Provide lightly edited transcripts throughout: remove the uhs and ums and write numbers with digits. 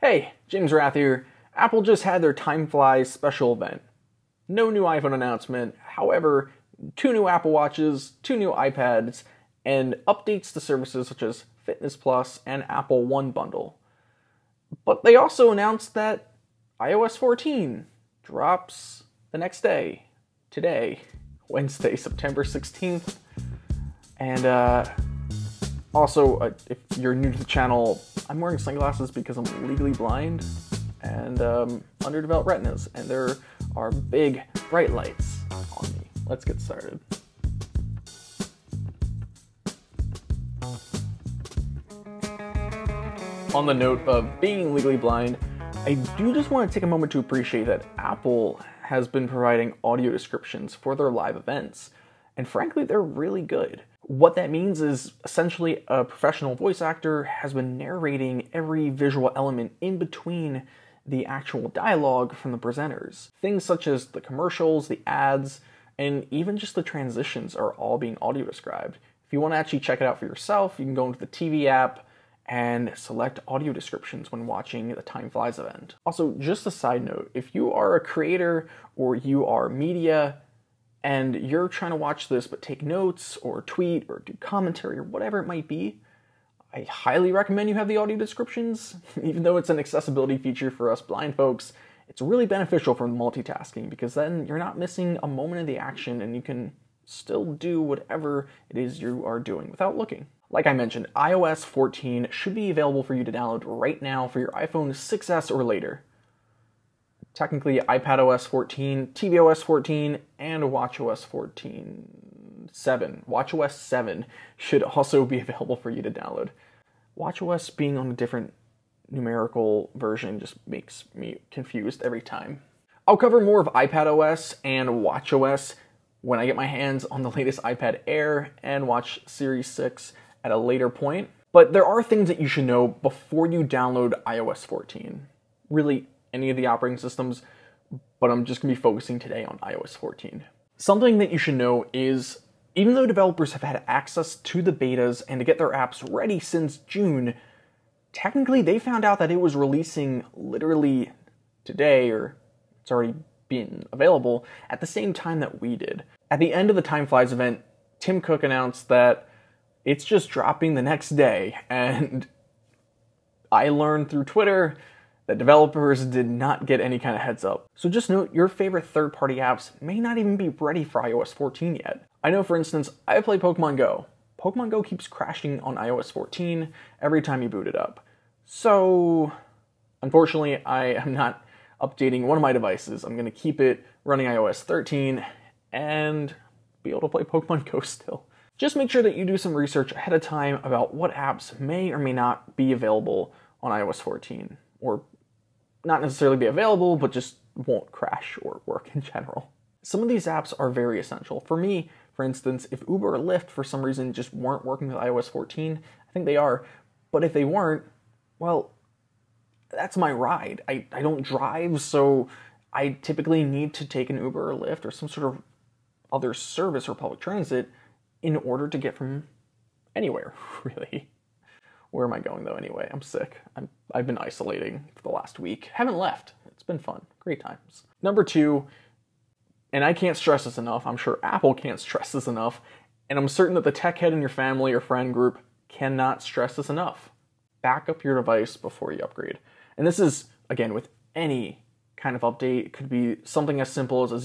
Hey, James Rath here. Apple just had their Time Flies special event. No new iPhone announcement, however, 2 new Apple Watches, 2 new iPads, and updates to services such as Fitness Plus and Apple One bundle. But they also announced that iOS 14 drops the next day, today, Wednesday, September 16th. And also, if you're new to the channel, I'm wearing sunglasses because I'm legally blind and underdeveloped retinas, and there are big bright lights on me. Let's get started. On the note of being legally blind, I do just want to take a moment to appreciate that Apple has been providing audio descriptions for their live events, and frankly, they're really good. What that means is essentially a professional voice actor has been narrating every visual element in between the actual dialogue from the presenters. Things such as the commercials, the ads, and even just the transitions are all being audio described. If you want to actually check it out for yourself, you can go into the TV app and select audio descriptions when watching the Time Flies event. Also, just a side note, if you are a creator or you are media and you're trying to watch this but take notes or tweet or do commentary or whatever it might be, I highly recommend you have the audio descriptions. Even though it's an accessibility feature for us blind folks, it's really beneficial for multitasking because then you're not missing a moment of the action and you can still do whatever it is you are doing without looking. Like I mentioned, iOS 14 should be available for you to download right now for your iPhone 6S or later. Technically, iPadOS 14, tvOS 14, and watchOS 7. watchOS 7 should also be available for you to download. watchOS being on a different numerical version just makes me confused every time. I'll cover more of iPadOS and watchOS when I get my hands on the latest iPad Air and Watch Series 6 at a later point. But there are things that you should know before you download iOS 14. Really, any of the operating systems, but I'm just going to be focusing today on iOS 14. Something that you should know is, even though developers have had access to the betas and to get their apps ready since June, technically they found out that it was releasing literally today, or it's already been available, at the same time that we did. At the end of the Time Flies event, Tim Cook announced that it's just dropping the next day, and I learned through Twitter that developers did not get any kind of heads up. So just note, your favorite third-party apps may not even be ready for iOS 14 yet. I know, for instance, I play Pokemon Go. Pokemon Go keeps crashing on iOS 14 every time you boot it up. So, unfortunately, I am not updating one of my devices. I'm going to keep it running iOS 13 and be able to play Pokemon Go still. Just make sure that you do some research ahead of time about what apps may or may not be available on iOS 14, or not necessarily be available, but just won't crash or work in general. Some of these apps are very essential. For me, for instance, if Uber or Lyft for some reason just weren't working with iOS 14, I think they are, but if they weren't, well, that's my ride. I don't drive, so I typically need to take an Uber or Lyft or some sort of other service or public transit in order to get from anywhere, really. Where am I going, though, anyway? I'm sick. I've been isolating for the last week. Haven't left. It's been fun. Great times. Number 2, and I can't stress this enough, I'm sure Apple can't stress this enough, and I'm certain that the tech head in your family or friend group cannot stress this enough. Back up your device before you upgrade. And this is, again, with any kind of update. It could be something as simple as a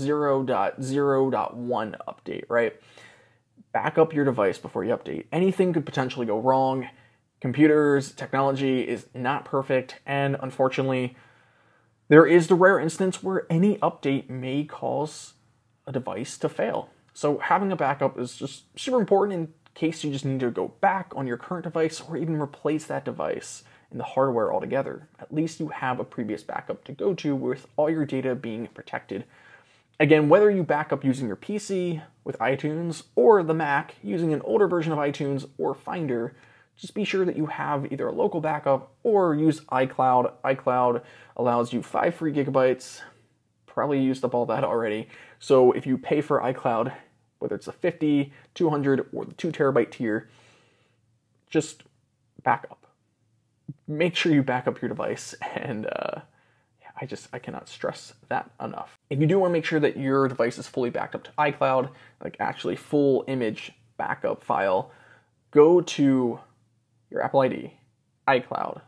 0.0.1 update, right? Back up your device before you update. Anything could potentially go wrong. Computers, technology is not perfect, and unfortunately, there is the rare instance where any update may cause a device to fail. So having a backup is just super important in case you just need to go back on your current device or even replace that device in the hardware altogether. At least you have a previous backup to go to with all your data being protected. Again, whether you back up using your PC with iTunes or the Mac using an older version of iTunes or Finder, just be sure that you have either a local backup or use iCloud. iCloud allows you 5 free gigabytes. Probably used up all that already. So if you pay for iCloud, whether it's the 50, 200, or the 2 terabyte tier, just back up. make sure you back up your device, and I cannot stress that enough. If you do want to make sure that your device is fully backed up to iCloud, like actually full image backup file, go to your Apple ID, iCloud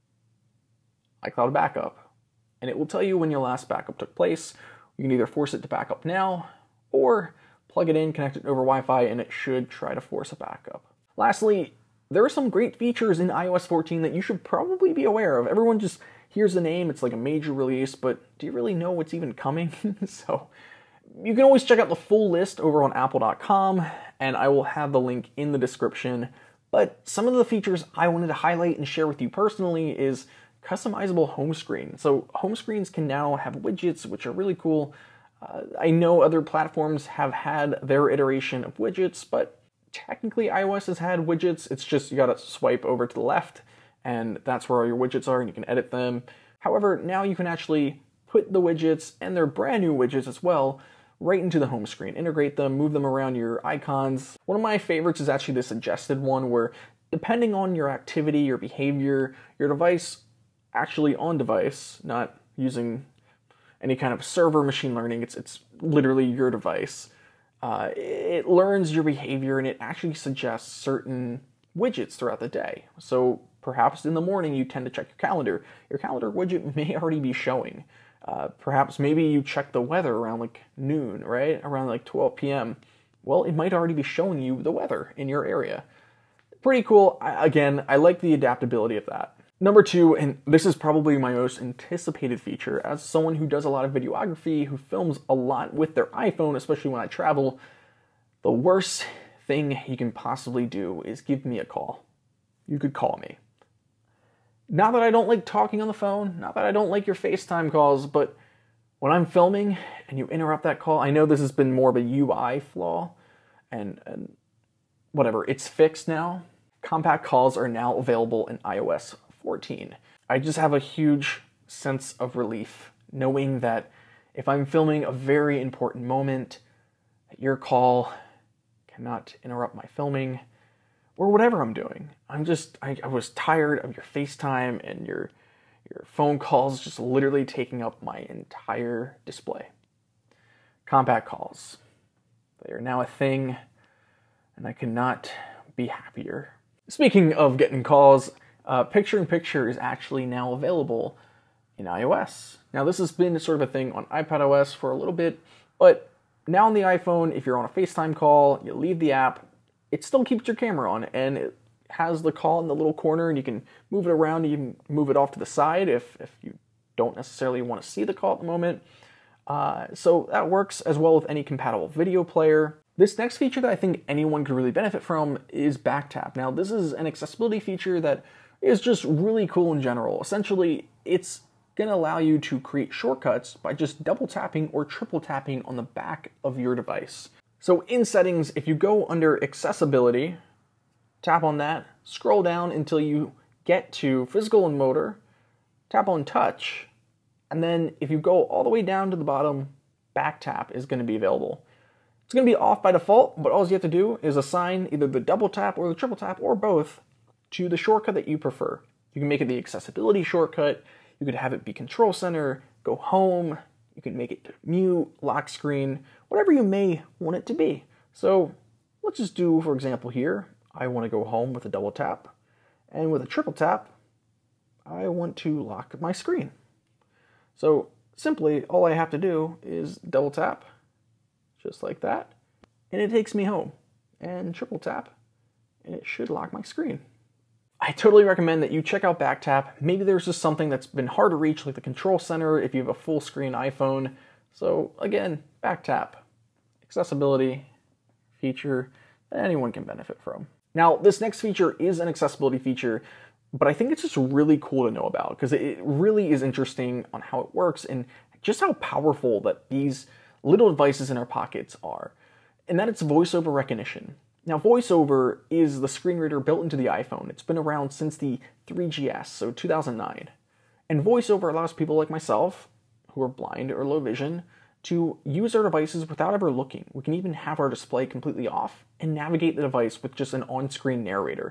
backup, and it will tell you when your last backup took place. You can either force it to back up now, or plug it in, connect it over Wi-Fi, and it should try to force a backup. Lastly, there are some great features in iOS 14 that you should probably be aware of. Everyone just hears the name, it's like a major release, but do you really know what's even coming? So you can always check out the full list over on apple.com, and I will have the link in the description. But some of the features I wanted to highlight and share with you personally is customizable home screen. So home screens can now have widgets, which are really cool. I know other platforms have had their iteration of widgets, but technically iOS has had widgets. It's just you gotta swipe over to the left, and that's where all your widgets are, and you can edit them. However, now you can actually put the widgets, and they're brand new widgets as well, right into the home screen. Integrate them, move them around your icons. One of my favorites is actually the suggested one, where depending on your activity, your behavior, your device, actually on device, not using any kind of server machine learning, it's literally your device. It learns your behavior, and it actually suggests certain widgets throughout the day. So perhaps in the morning you tend to check your calendar. Your calendar widget may already be showing. Perhaps maybe you check the weather around like noon, right? Around like 12 p.m. Well, it might already be showing you the weather in your area. Pretty cool. Again, I like the adaptability of that. Number two, and this is probably my most anticipated feature, as someone who does a lot of videography, who films a lot with their iPhone, especially when I travel, the worst thing you can possibly do is give me a call. You could call me. Not that I don't like talking on the phone, not that I don't like your FaceTime calls, but when I'm filming and you interrupt that call, I know this has been more of a UI flaw, and whatever, it's fixed now. Compact calls are now available in iOS 14. I just have a huge sense of relief knowing that if I'm filming a very important moment, that your call cannot interrupt my filming or whatever I'm doing. I was tired of your FaceTime and your phone calls just literally taking up my entire display. Compact calls, they are now a thing, and I cannot be happier. Speaking of getting calls, picture-in-picture is actually now available in iOS. Now, this has been sort of a thing on iPadOS for a little bit, but now on the iPhone, if you're on a FaceTime call, you leave the app, it still keeps your camera on, and it has the call in the little corner, and you can move it around, you can move it off to the side if you don't necessarily want to see the call at the moment. So that works as well with any compatible video player. This next feature that I think anyone could really benefit from is BackTap. Now, this is an accessibility feature that is just really cool in general. Essentially, it's going to allow you to create shortcuts by just double tapping or triple tapping on the back of your device. So in settings, if you go under accessibility, tap on that, scroll down until you get to physical and motor, tap on touch, and then if you go all the way down to the bottom, BackTap is going to be available. It's going to be off by default, but all you have to do is assign either the double tap or the triple tap or both to the shortcut that you prefer. You can make it the accessibility shortcut, you could have it be control center, go home, you can make it mute, lock screen, whatever you may want it to be. So let's just do, for example here, I want to go home with a double tap, and with a triple tap, I want to lock my screen. So simply, all I have to do is double tap, just like that, and it takes me home, and triple tap, and it should lock my screen. I totally recommend that you check out BackTap. Maybe there's just something that's been hard to reach, like the control center if you have a full screen iPhone. So again, BackTap, accessibility feature that anyone can benefit from. Now, this next feature is an accessibility feature, but I think it's just really cool to know about because it really is interesting on how it works and just how powerful that these little devices in our pockets are, and that it's VoiceOver Recognition. Now, VoiceOver is the screen reader built into the iPhone. It's been around since the 3GS, so 2009. And VoiceOver allows people like myself, who are blind or low vision, to use our devices without ever looking. We can even have our display completely off and navigate the device with just an on-screen narrator.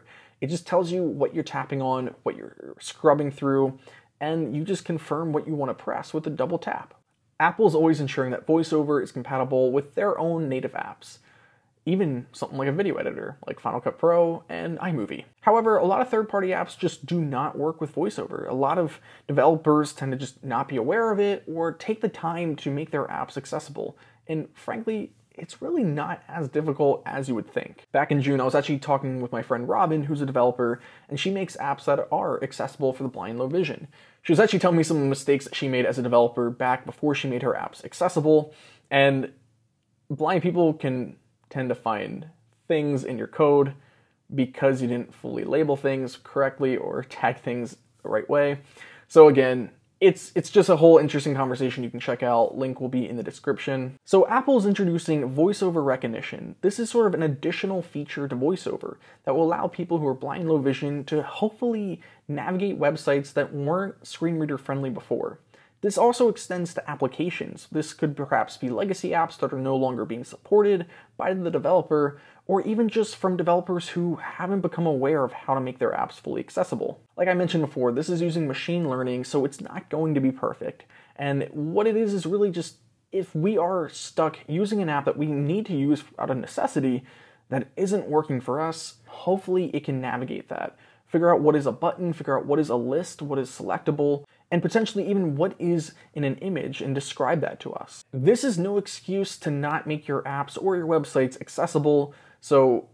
It just tells you what you're tapping on, what you're scrubbing through, and you just confirm what you want to press with a double tap. Apple's always ensuring that VoiceOver is compatible with their own native apps, even something like a video editor, like Final Cut Pro and iMovie. However, a lot of third-party apps just do not work with VoiceOver. A lot of developers tend to just not be aware of it or take the time to make their apps accessible. And frankly, it's really not as difficult as you would think. Back in June, I was actually talking with my friend Robin, who's a developer, and she makes apps that are accessible for the blind and low vision. She was actually telling me some of the mistakes that she made as a developer back before she made her apps accessible, and blind people can tend to find things in your code because you didn't fully label things correctly or tag things the right way. So again, it's just a whole interesting conversation you can check out. Link will be in the description. So Apple's introducing VoiceOver Recognition. This is sort of an additional feature to VoiceOver that will allow people who are blind and low vision to hopefully navigate websites that weren't screen reader friendly before. This also extends to applications. This could perhaps be legacy apps that are no longer being supported by the developer, or even just from developers who haven't become aware of how to make their apps fully accessible. Like I mentioned before, this is using machine learning, so it's not going to be perfect. And what it is really just, if we are stuck using an app that we need to use out of necessity that isn't working for us, hopefully it can navigate that. Figure out what is a button, figure out what is a list, what is selectable, and potentially even what is in an image and describe that to us. This is no excuse to not make your apps or your websites accessible, so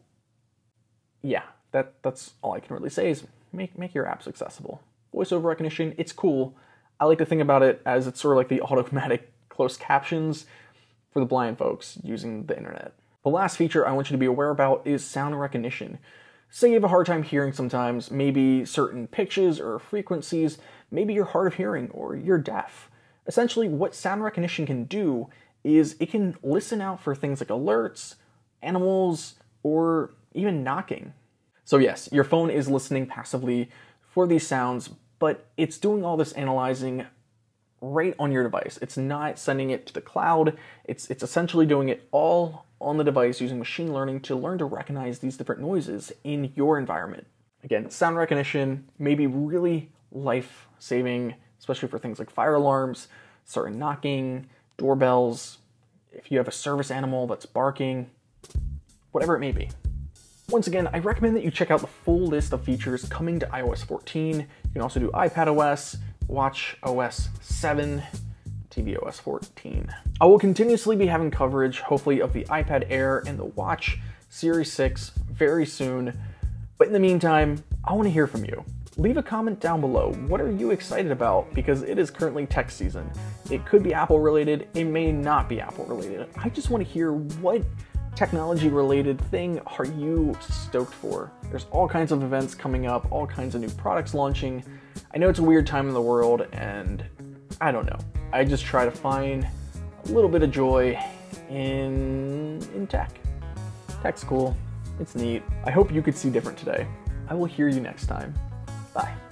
yeah, that's all I can really say is make your apps accessible. VoiceOver recognition, it's cool. I like to think about it as it's sort of like the automatic closed captions for the blind folks using the internet. The last feature I want you to be aware about is sound recognition. Say you have a hard time hearing sometimes, maybe certain pitches or frequencies, maybe you're hard of hearing or you're deaf. Essentially, what sound recognition can do is it can listen out for things like alerts, animals, or even knocking. So yes, your phone is listening passively for these sounds, but it's doing all this analyzing right on your device. It's not sending it to the cloud. It's essentially doing it all on the device using machine learning to learn to recognize these different noises in your environment. Again, sound recognition may be really life-saving, especially for things like fire alarms, certain knocking, doorbells, if you have a service animal that's barking, whatever it may be. Once again, I recommend that you check out the full list of features coming to iOS 14. You can also do iPadOS, watchOS 7, tvOS 14. I will continuously be having coverage, hopefully, of the iPad Air and the Watch Series 6 very soon. But in the meantime, I want to hear from you. Leave a comment down below. What are you excited about? Because it is currently tech season. It could be Apple related, it may not be Apple related. I just want to hear what technology related thing are you stoked for? There's all kinds of events coming up, all kinds of new products launching. I know it's a weird time in the world and I don't know. I just try to find a little bit of joy in tech. Tech's cool, it's neat. I hope you could see different today. I will hear you next time. Bye.